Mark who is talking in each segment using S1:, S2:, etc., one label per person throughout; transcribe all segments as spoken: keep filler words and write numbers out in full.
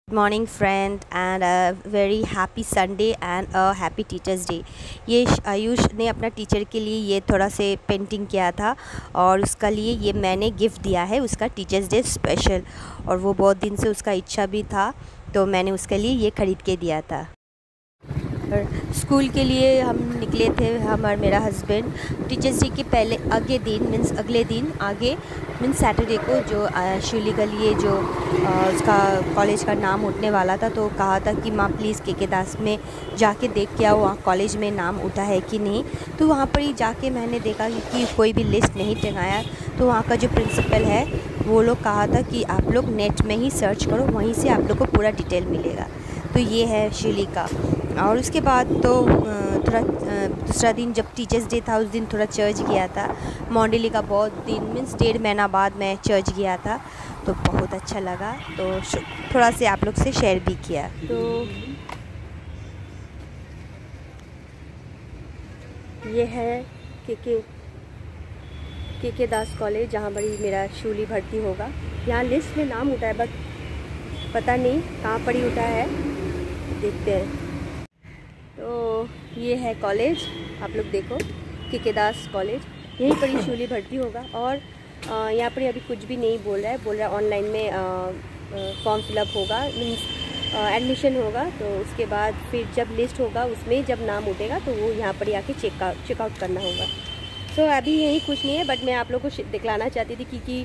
S1: Morning friend and a very happy Sunday and a happy teachers day. ये आयुष ने अपना teacher के लिए ये थोड़ा से पेंटिंग किया था और उसका लिए ये मैंने गिफ्ट दिया है उसका टीचर्स डे स्पेशल। और वो बहुत दिन से उसका इच्छा भी था तो मैंने उसके लिए ये ख़रीद के दिया था। और स्कूल के लिए हम निकले थे, हम और मेरा हस्बैंड। टीचर्स डे के पहले अगले दिन मीन्स अगले दिन आगे मीन्स सैटरडे को जो शिवली के लिए जो आ, उसका कॉलेज का नाम उठने वाला था तो कहा था कि माँ प्लीज़ के के दास में जाके देख के आओ वहाँ कॉलेज में नाम उठा है कि नहीं। तो वहाँ पर ही जाके मैंने देखा कि कोई भी लिस्ट नहीं टंगाया। तो वहाँ का जो प्रिंसिपल है वो लोग कहा था कि आप लोग नेट में ही सर्च करो, वहीं से आप लोग को पूरा डिटेल मिलेगा। तो ये है शिवली का। और उसके बाद तो थोड़ा दूसरा दिन जब टीचर्स डे था उस दिन थोड़ा चर्च गया था। मॉन्डेली का बहुत दिन मीन्स डेढ़ महीना बाद मैं चर्च गया था तो बहुत अच्छा लगा, तो थोड़ा से आप लोग से शेयर भी किया। तो ये है के के के के दास कॉलेज जहाँ पर मेरा शिवली भर्ती होगा। यहाँ लिस्ट में नाम उठा है बट पता नहीं कहाँ पर ही उठा है, देखते हैं। तो ये है कॉलेज, आप लोग देखो के के दास कॉलेज, यहीं पर ही शिवली भर्ती होगा। और यहाँ पर अभी कुछ भी नहीं बोल रहा है, बोल रहा है ऑनलाइन में फॉर्म फिलअप होगा मीन्स एडमिशन होगा। तो उसके बाद फिर जब लिस्ट होगा उसमें जब नाम उठेगा तो वो यहाँ पर आके चेक चेकआउट करना होगा। तो अभी यही कुछ नहीं है बट मैं आप लोग को दिखलाना चाहती थी क्योंकि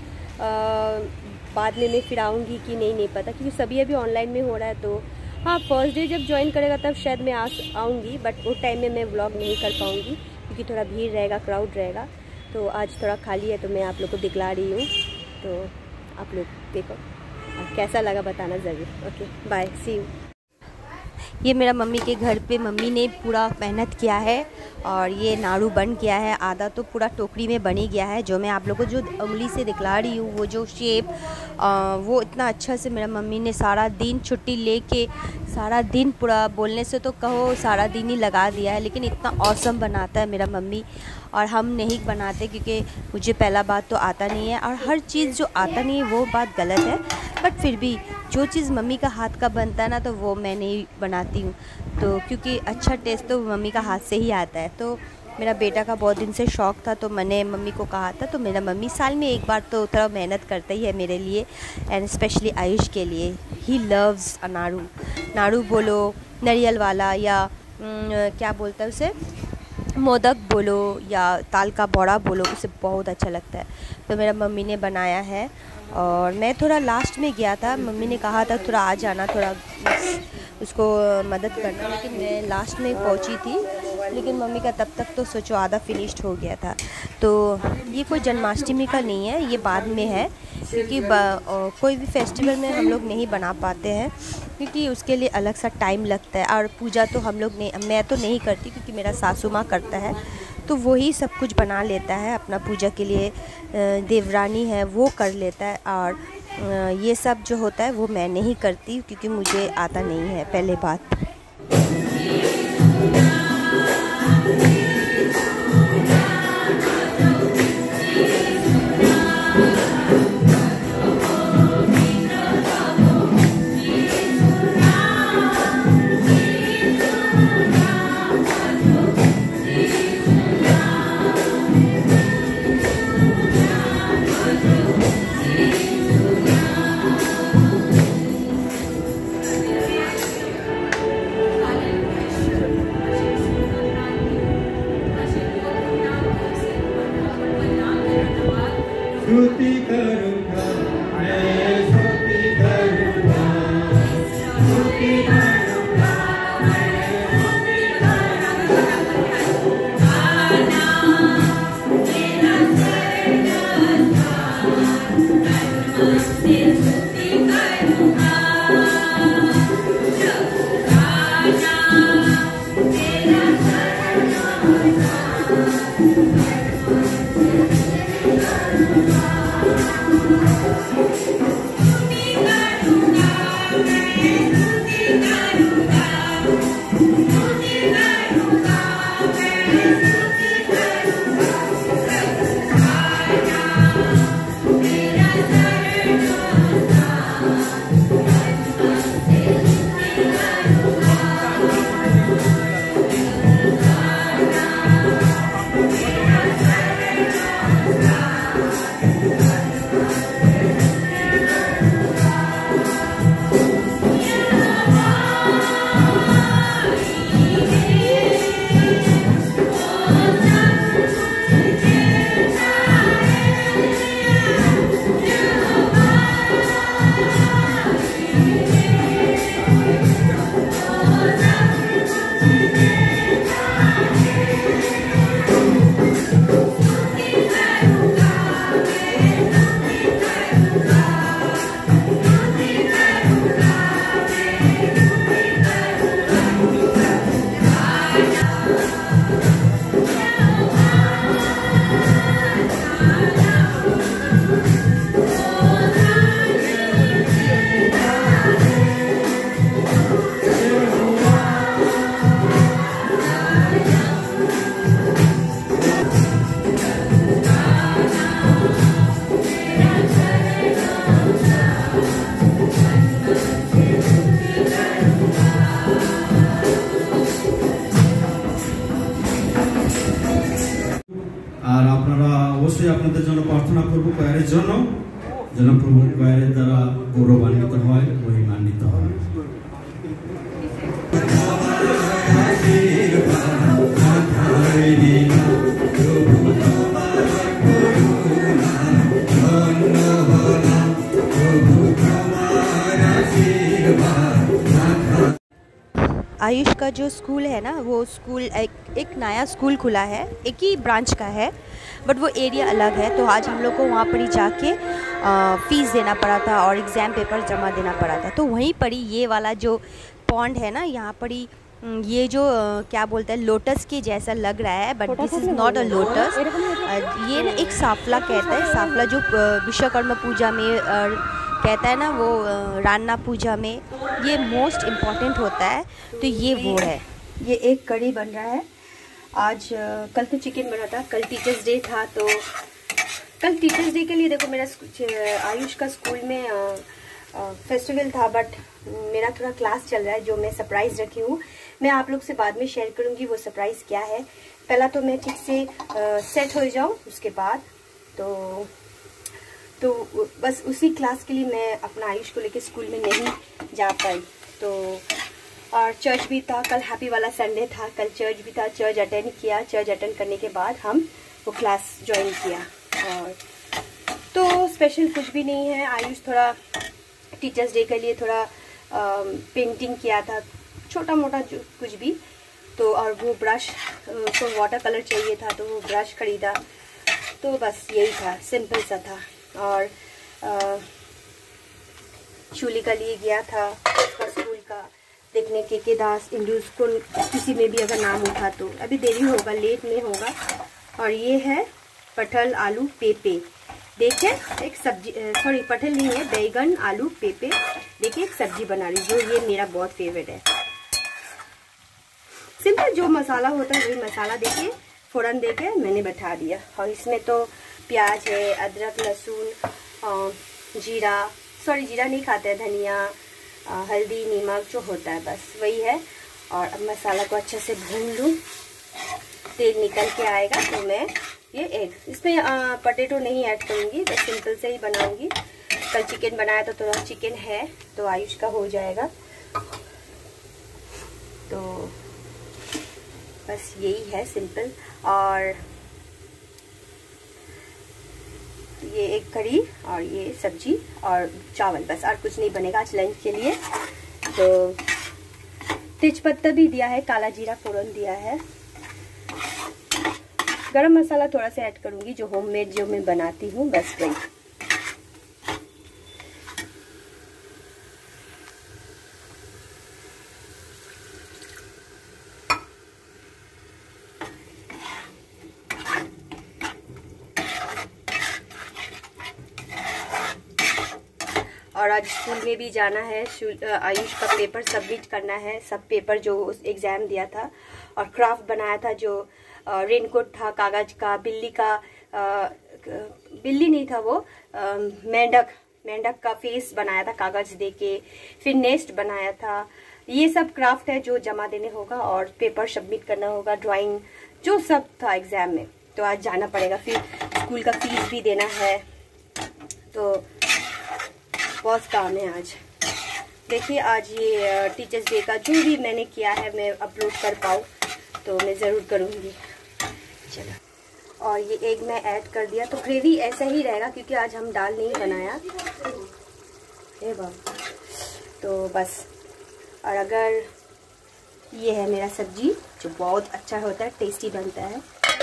S1: बाद में मैं फिर आऊँगी कि नहीं नहीं पता, क्योंकि सभी अभी ऑनलाइन में हो रहा है। तो हाँ, फर्स्ट डे जब ज्वाइन करेगा तब शायद मैं आ आऊँगी बट उस टाइम में मैं व्लॉग नहीं कर पाऊँगी क्योंकि थोड़ा भीड़ रहेगा, क्राउड रहेगा। तो आज थोड़ा खाली है तो मैं आप लोग को दिखला रही हूँ, तो आप लोग देखो और कैसा लगा बताना ज़रूर। Okay bye, see you. ये मेरा मम्मी के घर पे मम्मी ने पूरा मेहनत किया है और ये नाड़ू बन गया है, आधा तो पूरा टोकरी में बन ही गया है। जो मैं आप लोगों को जो उंगली से दिखला रही हूँ वो जो शेप आ, वो इतना अच्छा से मेरा मम्मी ने सारा दिन छुट्टी लेके सारा दिन पूरा बोलने से तो कहो सारा दिन ही लगा दिया है, लेकिन इतना औसम बनाता है मेरा मम्मी। और हम नहीं बनाते क्योंकि मुझे पहला बात तो आता नहीं है और हर चीज़ जो आता नहीं है वो बात गलत है, बट फिर भी जो चीज़ मम्मी का हाथ का बनता है ना तो वो मैं नहीं बनाती हूँ। तो क्योंकि अच्छा टेस्ट तो मम्मी का हाथ से ही आता है। तो मेरा बेटा का बहुत दिन से शौक़ था तो मैंने मम्मी को कहा था, तो मेरा मम्मी साल में एक बार तो थोड़ा मेहनत करता ही है मेरे लिए एंड स्पेशली आयुष के लिए। ही लव्स अ नाड़ू, नाड़ू बोलो नारियल वाला या न, क्या बोलता है उसे, मोदक बोलो या ताल का बड़ा बोलो, उसे बहुत अच्छा लगता है। तो मेरा मम्मी ने बनाया है और मैं थोड़ा लास्ट में गया था, मम्मी ने कहा था थोड़ा आ जाना, थोड़ा उसको मदद करना, लेकिन मैं लास्ट में पहुंची थी। लेकिन मम्मी का तब तक तो सोचो आधा फिनिश्ड हो गया था। तो ये कोई जन्माष्टमी का नहीं है, ये बाद में है क्योंकि कोई भी फेस्टिवल में हम लोग नहीं बना पाते हैं क्योंकि उसके लिए अलग सा टाइम लगता है। और पूजा तो हम लोग नहीं, मैं तो नहीं करती क्योंकि मेरा सासू माँ करता है तो वही सब कुछ बना लेता है अपना पूजा के लिए। देवरानी है वो कर लेता है और ये सब जो होता है वो मैं नहीं करती क्योंकि मुझे आता नहीं है पहले बात।
S2: स्तुति करूँगा मैं, स्तुति करूँगा, स्तुति करूँगा मैं, स्तुति करूँगा। गाना मेरा सर्वस्व, मैं तुझसे स्तुति करूँगा। गाना मेरा सर्वस्व, मैं तुझसे स्तुति करूँगा।
S3: প্রার্থনা করব কয়ারের জন্য যেন প্রভু কয়ারের দ্বারা গৌরবান্বিত হয় মহিমান্বিত হয়।
S1: आयुष का जो स्कूल है ना, वो स्कूल एक एक नया स्कूल खुला है, एक ही ब्रांच का है, बट वो एरिया अलग है। तो आज हम लोग को वहाँ पर ही जाके फ़ीस देना पड़ा था और एग्ज़ाम पेपर जमा देना पड़ा था। तो वहीं पर ही ये वाला जो पॉन्ड है ना, यहाँ पर ही ये जो क्या बोलते हैं लोटस के जैसा लग रहा है, but this is not a lotus. ये ना एक साफला कहता है, साफला जो विश्वकर्मा पूजा में कहता है ना, वो रान्ना पूजा में ये मोस्ट इम्पॉर्टेंट होता है। तो ये वो है, ये एक कड़ी बन रहा है। आज कल तो चिकन बना था, कल टीचर्स डे था। तो कल टीचर्स डे के लिए देखो मेरा आयुष का स्कूल में फेस्टिवल था, बट मेरा थोड़ा क्लास चल रहा है जो मैं सरप्राइज़ रखी हूँ। मैं आप लोग से बाद में शेयर करूँगी वो सरप्राइज़ क्या है। पहला तो मैं ठीक से सेट हो जाऊँ, उसके बाद तो तो बस उसी क्लास के लिए मैं अपना आयुष को लेके स्कूल में नहीं जा पाई। तो और चर्च भी था कल, हैप्पी वाला संडे था, कल चर्च भी था, चर्च अटेंड किया। चर्च अटेंड करने के बाद हम वो क्लास ज्वाइन किया। और तो स्पेशल कुछ भी नहीं है। आयुष थोड़ा टीचर्स डे के लिए थोड़ा आ, पेंटिंग किया था, छोटा मोटा जो कुछ भी। तो और वो ब्रश, उसको वाटर कलर चाहिए था तो वो ब्रश खरीदा। तो बस यही था, सिंपल सा था। और शूली का लिए गया था उसका स्कूल का देखने, के के दास इंडू स्कूल किसी में भी अगर नाम उठा तो अभी देरी होगा, लेट में होगा। और ये है पटल आलू पेपे, देखिए एक सब्जी, सॉरी पटल नहीं है, बैगन आलू पेपे। देखिए एक सब्जी बना रही, जो ये मेरा बहुत फेवरेट है। सिंपल जो मसाला होता है वही मसाला देके फ़ौरन देके मैंने बैठा दिया। और इसमें तो प्याज है, अदरक, लहसुन, जीरा, सॉरी जीरा नहीं खाते हैं, धनिया, हल्दी, नमक जो होता है बस वही है। और अब मसाला को अच्छे से भून लूँ, तेल निकल के आएगा तो मैं ये एग, इसमें पटेटो नहीं ऐड करूँगी, बस सिंपल से ही बनाऊँगी। कल चिकन बनाया तो थोड़ा चिकन है तो आयुष का हो जाएगा। तो बस यही है सिंपल। और ये एक कड़ी और ये सब्जी और चावल, बस और कुछ नहीं बनेगा आज लंच के लिए। तो तेजपत्ता भी दिया है, काला जीरा फोड़न दिया है। गरम मसाला थोड़ा सा ऐड करूंगी जो होममेड जो मैं बनाती हूँ, बस वही। और आज स्कूल में भी जाना है, आयुष का पेपर सबमिट करना है, सब पेपर जो उस एग्ज़ाम दिया था। और क्राफ्ट बनाया था जो रेनकोट था कागज़ का, बिल्ली का, आ, बिल्ली नहीं था वो, आ, मेंढक मेंढक का फेस बनाया था कागज़ दे के। फिर नेस्ट बनाया था। ये सब क्राफ्ट है जो जमा देने होगा और पेपर सबमिट करना होगा, ड्राइंग जो सब था एग्ज़ाम में। तो आज जाना पड़ेगा, फिर स्कूल का फीस भी देना है। तो बहुत काम है आज। देखिए आज ये टीचर्स डे का जो भी मैंने किया है मैं अपलोड कर पाऊँ तो मैं ज़रूर करूँगी। चलो, और ये एग मैं ऐड कर दिया। तो ग्रेवी ऐसा ही रहेगा क्योंकि आज हम दाल नहीं बनाया है बाबा। तो बस, और अगर ये है मेरा सब्जी जो बहुत अच्छा होता है, टेस्टी बनता है।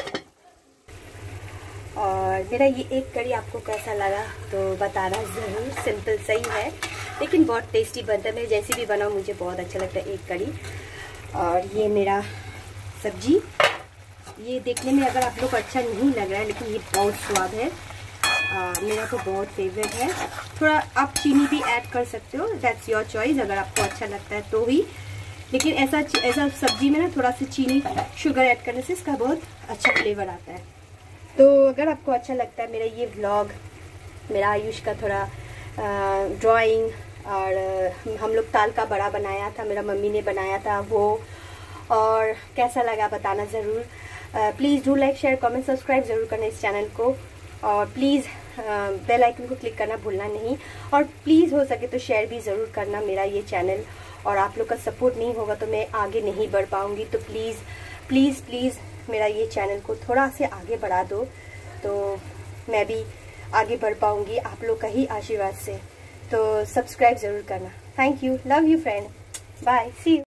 S1: और मेरा ये एक कड़ी आपको कैसा लगा तो बताना ज़रूर। सिंपल सही है लेकिन बहुत टेस्टी बनता है। मैं जैसी भी बनाऊँ मुझे बहुत अच्छा लगता है एक कड़ी। और ये मेरा सब्जी, ये देखने में अगर आप लोग को अच्छा नहीं लग रहा है लेकिन ये बहुत स्वाद है। आ, मेरा तो बहुत फेवरेट है। थोड़ा आप चीनी भी ऐड कर सकते हो, दैट्स योर चॉइस, अगर आपको अच्छा लगता है तो ही। लेकिन ऐसा ऐसा सब्जी में ना थोड़ा सा चीनी, शुगर ऐड करने से इसका बहुत अच्छा फ्लेवर आता है। तो अगर आपको अच्छा लगता है मेरा ये व्लॉग, मेरा आयुष का थोड़ा ड्राइंग, और हम लोग ताल का बड़ा बनाया था, मेरा मम्मी ने बनाया था वो, और कैसा लगा बताना ज़रूर। Please do like, share, comment, subscribe ज़रूर करना इस चैनल को। और प्लीज़ बेल आइकन को क्लिक करना भूलना नहीं, और प्लीज़ हो सके तो शेयर भी ज़रूर करना मेरा ये चैनल। और आप लोग का सपोर्ट नहीं होगा तो मैं आगे नहीं बढ़ पाऊँगी, तो प्लीज़ प्लीज़ प्लीज़ मेरा ये चैनल को थोड़ा से आगे बढ़ा दो, तो मैं भी आगे बढ़ पाऊँगी आप लोग का ही आशीर्वाद से। तो सब्सक्राइब ज़रूर करना। Thank you, love you friend, bye, see you.